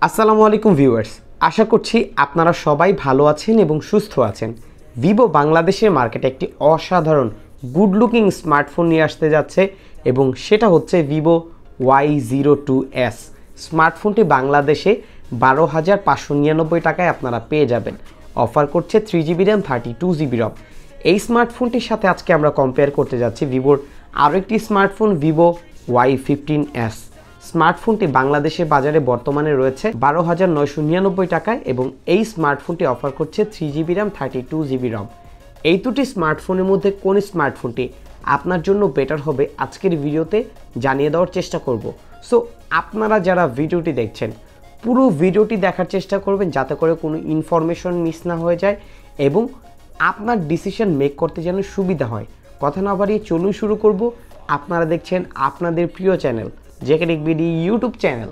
আসসালামু আলাইকুম ভিউয়ার্স, আশা করছি আপনারা সবাই ভালো আছেন এবং সুস্থ আছেন। ভিভো বাংলাদেশের মার্কেটে একটি অসাধারণ গুড লুকিং স্মার্টফোন নিয়ে আসতে যাচ্ছে এবং সেটা হচ্ছে ভিভো Y02s। স্মার্টফোনটি বাংলাদেশে 12,599 টাকায় আপনারা পেয়ে যাবেন। অফার করছে 3GB র্যাম 32GB রম। এই স্মার্টফোনটির সাথে আজকে আমরা কম্পেয়ার করতে যাচ্ছি ভিভোর আরও একটি স্মার্টফোন ভিভো Y15s। স্মার্টফোনটি বাংলাদেশের বাজারে বর্তমানে রয়েছে 12,999 টাকায় এবং এই স্মার্টফোনটি অফার করছে 3GB র্যাম 32GB রম। এই দুটি স্মার্টফোনের মধ্যে কোন স্মার্টফোনটি আপনার জন্য বেটার হবে আজকের ভিডিওতে জানিয়ে দেওয়ার চেষ্টা করব। সো আপনারা যারা ভিডিওটি দেখছেন পুরো ভিডিওটি দেখার চেষ্টা করবেন যাতে করে কোনো ইনফরমেশন মিস না হয়ে যায় এবং আপনার ডিসিশন মেক করতে যেন সুবিধা হয়। কথা না বাড়িয়ে চলুন শুরু করব। আপনারা দেখছেন আপনাদের প্রিয় চ্যানেল যেখানে বিডি ইউটিউব চ্যানেল।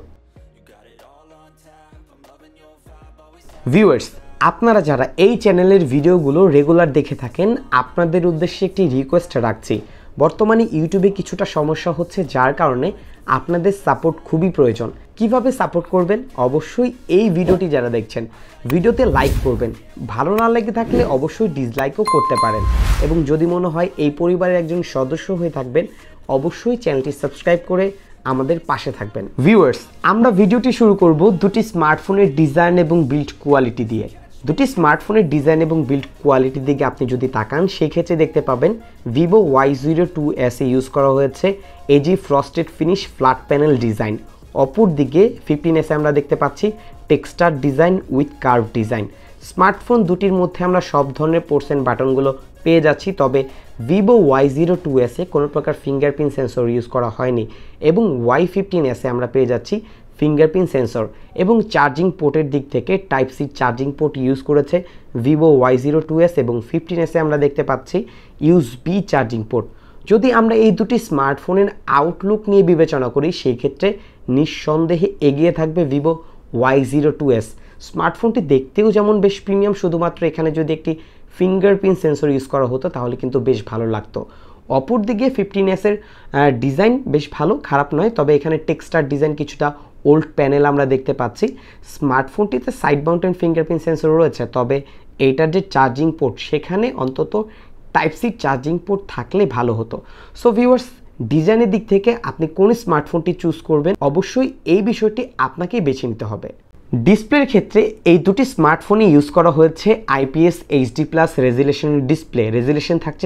ভিউয়ার্স, আপনারা যারা এই চ্যানেলের ভিডিওগুলো রেগুলার দেখে থাকেন আপনাদের উদ্দেশ্যে একটি রিকোয়েস্ট রাখছি। বর্তমানে ইউটিউবে কিছুটা সমস্যা হচ্ছে যার কারণে আপনাদের সাপোর্ট খুবই প্রয়োজন। কিভাবে সাপোর্ট করবেন? অবশ্যই এই ভিডিওটি যারা দেখছেন ভিডিওতে লাইক করবেন, ভালো না লেগে থাকলে অবশ্যই ডিসলাইকও করতে পারেন এবং যদি মনে হয় এই পরিবারের একজন সদস্য হয়ে থাকবেন অবশ্যই চ্যানেলটি সাবস্ক্রাইব করে আমাদের পাশে থাকবেন। ভিউয়ার্স, আমরা ভিডিওটি শুরু করব দুটি স্মার্টফোনের ডিজাইন এবং বিল্ড কোয়ালিটি দিয়ে। দুটি স্মার্টফোনের ডিজাইন এবং বিল্ড কোয়ালিটির দিকে আপনি যদি তাকান সেই ক্ষেত্রে দেখতে পাবেন ভিভো Y02s এ ইউজ করা হয়েছে AG frosted finish flat panel design. অপর দিকে 15s এ আমরা দেখতে পাচ্ছি texture design with curve design. Smartphone দুটির মধ্যে আমরা সব ধরনের পোর্টস এন্ড বাটনগুলো পেয়ে যাচ্ছি, তবে ভিভো Y02s এ কোনো প্রকার ফিঙ্গারপ্রিন্ট সেন্সর ইউজ করা হয়নি এবং Y15s এ আমরা পেয়ে যাচ্ছি ফিঙ্গারপ্রিন্ট সেন্সর এবং চার্জিং পোর্টের দিক থেকে type C charging port use করেছে ভিভো Y02s এবং 15s এ আমরা দেখতে পাচ্ছি ইউএসবি চার্জিং পোর্ট। যদি আমরা এই দুটি স্মার্টফোনের আউটলুক নিয়ে বিবেচনা করি সেই ক্ষেত্রে নিঃসন্দেহে এগিয়ে থাকবে ভিভো Y02s। স্মার্টফোনটি দেখতেও যেমন বেশ প্রিমিয়াম, শুধুমাত্র এখানে যদি একটি ফিঙ্গারপ্রিন্ট সেন্সর ইউজ করা হতো তাহলে কিন্তু বেশ ভালো লাগতো। অপরদিকে 15s এর ডিজাইন বেশ ভালো, খারাপ নয়, তবে এখানে টেক্সচার ডিজাইন কিছুটা ওল্ড প্যানেল আমরা দেখতে পাচ্ছি। স্মার্টফোনটিতে সাইড মাউন্টেন ফিঙ্গারপ্রিন্ট সেন্সর রয়েছে, তবে এইটার যে চার্জিং পোর্ট সেখানে অন্তত টাইপ সি চার্জিং পোর্ট থাকলে ভালো হতো। সো ভিউয়ার্স, ডিজাইনের দিক থেকে আপনি কোন স্মার্টফোনটি চুজ করবেন অবশ্যই এই বিষয়টি আপনাকেই বেছে নিতে হবে। ডিসপ্লের ক্ষেত্রে এই দুটি স্মার্টফোনে ইউজ করা হয়েছে IPS HD+ রেজুলেশনের ডিসপ্লে। রেজুলেশন থাকছে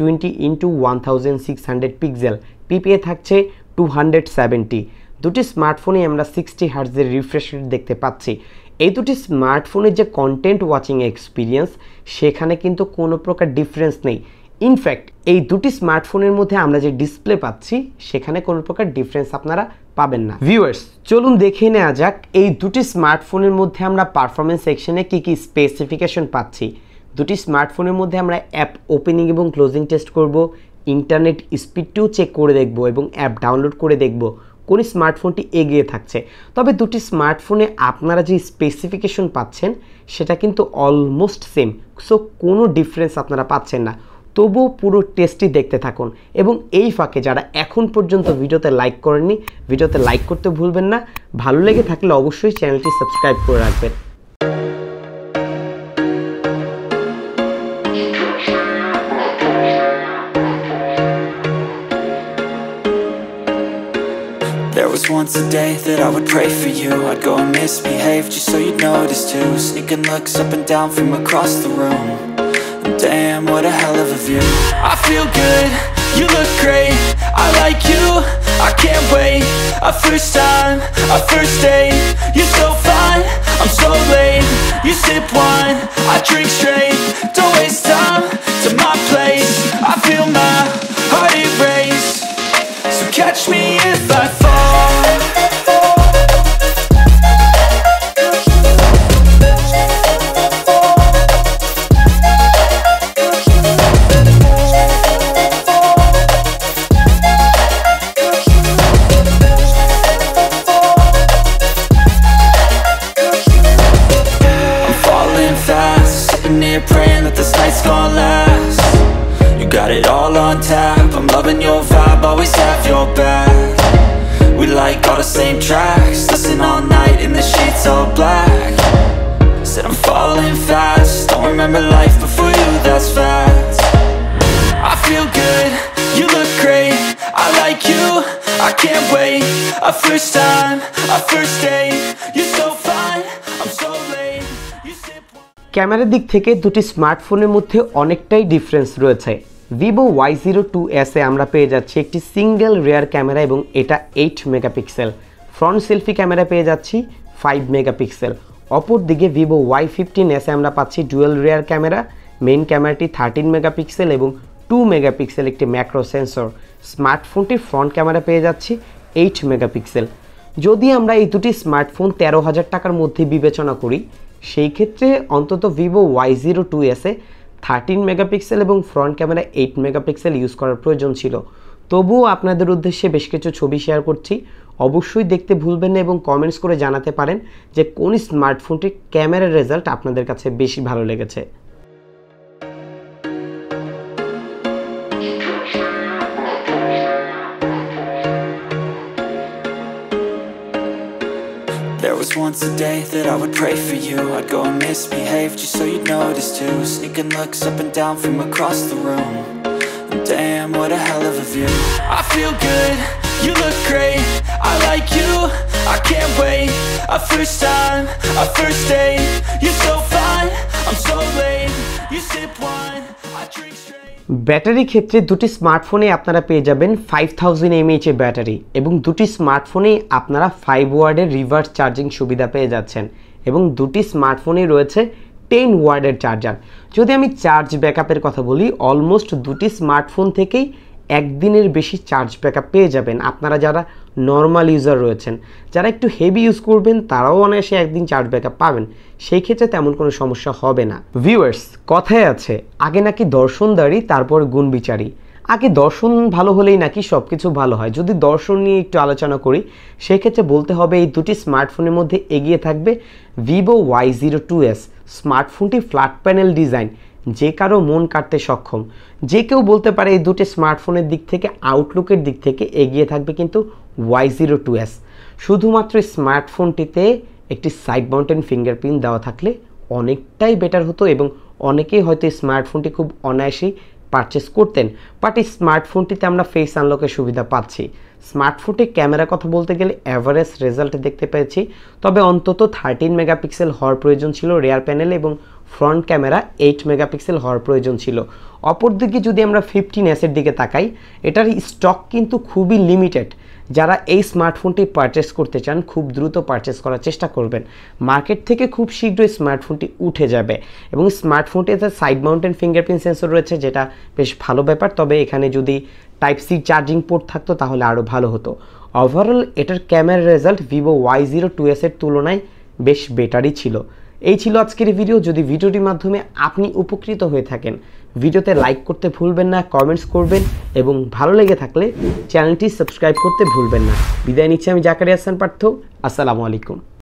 720x1600 পিক্সেল, PPA থাকছে 270। দুটি স্মার্টফোনে আমরা 60 হার্টজের রিফ্রেশ রেট দেখতে পাচ্ছি। এই দুটি স্মার্টফোনের যে কন্টেন্ট ওয়াচিং এক্সপিরিয়েন্স সেখানে কিন্তু কোনো প্রকার ডিফারেন্স নেই। ইনফ্যাক্ট এই দুটি স্মার্টফোনের মধ্যে আমরা যে ডিসপ্লে পাচ্ছি সেখানে কোনো প্রকার ডিফারেন্স আপনারা পাবেন না। ভিউয়ার্স, চলুন দেখে নেওয়া যাক এই দুটি স্মার্টফোনের মধ্যে আমরা পারফরমেন্স সেকশনে কি কি স্পেসিফিকেশন পাচ্ছি। দুটি স্মার্টফোনের মধ্যে আমরা অ্যাপ ওপেনিং এবং ক্লোজিং টেস্ট করব, ইন্টারনেট স্পিডটিও চেক করে দেখব এবং অ্যাপ ডাউনলোড করে দেখব কোন স্মার্টফোনটি এগিয়ে থাকছে। তবে দুটি স্মার্টফোনে আপনারা যে স্পেসিফিকেশন পাচ্ছেন সেটা কিন্তু অলমোস্ট সেম, সো কোনো ডিফারেন্স আপনারা পাচ্ছেন না। তবুও পুরো টেস্টটি দেখতে থাকুন এবং এই ফাঁকে যারা এখন পর্যন্ত ভিডিওতে লাইক করেননি ভিডিওতে লাইক করতে ভুলবেন না। ভালো লেগে থাকলে অবশ্যই চ্যানেলটি সাবস্ক্রাইব করে রাখবেন। There was once a day that I would pray for you. I'd go and misbehave just so you'd notice too. Sneaking looks up and down from across the room. Damn, what a hell of a view. I feel good, you look great, I like you, I can't wait. A first time, a first date, you're so fine, I'm so late. You sip wine, I drink straight, don't waste time to my place. I feel my heart erase, so catch me if I fall. Praying that this night's gonna last. You got it all on tap, I'm loving your vibe, always have your back. We like all the same tracks, listen all night in the sheets all black. Said I'm falling fast, don't remember life before you, that's fact. I feel good, you look great, I like you, I can't wait. A first time, a first date, you're so fine, I'm so late. You sip ক্যামেরার দিক থেকে দুটি স্মার্টফোনের মধ্যে অনেকটাই difference রয়েছে। Vivo Y02s এ আমরা পেয়ে যাচ্ছি একটি সিঙ্গেল রিয়ার ক্যামেরা এবং এটা 8 মেগাপিক্সেল। ফ্রন্ট সেলফি ক্যামেরা পেয়ে যাচ্ছি 5 মেগাপিক্সেল। অপরদিকে Vivo Y15s এ আমরা পাচ্ছি ডুয়াল রিয়ার ক্যামেরা, মেইন ক্যামেরাটি 13 মেগাপিক্সেল এবং 2 মেগাপিক্সেল একটি ম্যাক্রো সেন্সর। স্মার্টফোনটির ফ্রন্ট ক্যামেরা পেয়ে যাচ্ছি 8 মেগাপিক্সেল। যদি আমরা এই দুটি স্মার্টফোন 13,000 টাকার মধ্যে বিবেচনা করি, সেই ক্ষেত্রে অন্তত Vivo Y02s এ 13 মেগাপিক্সেল এবং ফ্রন্ট ক্যামেরা 8 মেগাপিক্সেল ইউজ করার প্রয়োজন ছিল। তবুও আপনাদের উদ্দেশ্যে বেশ কিছু ছবি শেয়ার করছি, অবশ্যই দেখতে ভুলবেন না এবং কমেন্টস করে জানাতে পারেন যে কোন স্মার্টফোনটির ক্যামেরার রেজাল্ট আপনাদের কাছে বেশি ভালো লেগেছে। There was once a day that I would pray for you. I'd go and misbehave just so you'd notice too. Sneaking looks up and down from across the room. And damn, what a hell of a view. I feel good, you look great, I like you, I can't wait. A first time, a first date, you're so fine, I'm so late. You sip wine, I drink straight. Battery ক্ষেত্রে দুটি স্মার্টফোনে আপনারা পেয়ে যাবেন 5000 mAh এর battery এবং দুটি স্মার্টফোনে আপনারা 5 ওয়াটের রিভার্স চার্জিং সুবিধা পেয়ে যাচ্ছেন এবং দুটি স্মার্টফোনে রয়েছে 10 ওয়াটের চার্জার। যদি আমি চার্জ ব্যাকআপের কথা বলি, অলমোস্ট দুটি স্মার্টফোন থেকেই একদিনের বেশি চার্জ ব্যাকআপ পেয়ে যাবেন। আপনারা যারা নর্মাল ইউজার রয়েছেন, যারা একটু হেভি ইউজ করবেন, তারাও অনায়াসে একদিন চার্জ ব্যাকআপ পাবেন, সেই ক্ষেত্রে তেমন কোনো সমস্যা হবে না। ভিউয়ার্স, কথায় আছে আগে নাকি দর্শনদারি তারপর গুণ বিচারি। আগে দর্শন ভালো হলেই নাকি সব কিছু ভালো হয়। যদি দর্শন নিয়ে একটু আলোচনা করি, সেক্ষেত্রে বলতে হবে এই দুটি স্মার্টফোনের মধ্যে এগিয়ে থাকবে Vivo Y02s। স্মার্টফোনটি ফ্ল্যাট প্যানেল ডিজাইন, যে কারো মন কাটতে সক্ষম। যে কেউ বলতে পারে এই দুটি স্মার্টফোনের দিক থেকে আউটলুকের দিক থেকে এগিয়ে থাকবে কিন্তু Y02s। শুধুমাত্র স্মার্টফোনটিতে একটি সাইড মাউন্টেন ফিঙ্গারপ্রিন্ট দেওয়া থাকলে অনেকটাই বেটার হতো এবং অনেকেই হয়তো স্মার্টফোনটি খুব অনায়াসেই পারচেস করতেন। বাট এই স্মার্টফোনটিতে আমরা ফেস আনলকের সুবিধা পাচ্ছি। স্মার্টফোনটির ক্যামেরার কথা বলতে গেলে অ্যাভারেজ রেজাল্ট দেখতে পেয়েছি, তবে অন্তত 13 মেগাপিক্সেল হওয়ার প্রয়োজন ছিল রিয়ার প্যানেল এবং ফ্রন্ট ক্যামেরা 8 মেগাপিক্সেল হওয়ার প্রয়োজন ছিল। অপরদিকে যদি আমরা 15s এর দিকে তাকাই, এটার স্টক কিন্তু খুবই লিমিটেড। যারা এই স্মার্টফোনটি পারচেস করতে চান, খুব দ্রুত পারচেস করার চেষ্টা করবেন। মার্কেট থেকে খুব শীঘ্রই স্মার্টফোনটি উঠে যাবে এবং স্মার্টফোনটিতে সাইড মাউন্টেন ফিঙ্গারপ্রিন্ট সেন্সর রয়েছে, যেটা বেশ ভালো ব্যাপার। তবে এখানে যদি টাইপ সি চার্জিং পোর্ট থাকতো তাহলে আরও ভালো হতো। ওভারঅল এটার ক্যামেরা রেজাল্ট Vivo Y02s এর তুলনায় বেশ বেটারই ছিল। এই ছিল আজকের ভিডিও। যদি ভিডিওটির মাধ্যমে আপনি উপকৃত হয়ে থাকেন, ভিডিওতে লাইক করতে ভুলবেন না, কমেন্টস করবেন এবং ভালো লেগে থাকলে চ্যানেলটি সাবস্ক্রাইব করতে ভুলবেন না। বিদায় নিচ্ছি আমি জাকারিয়া হাসান পার্থ। আসসালামু আলাইকুম।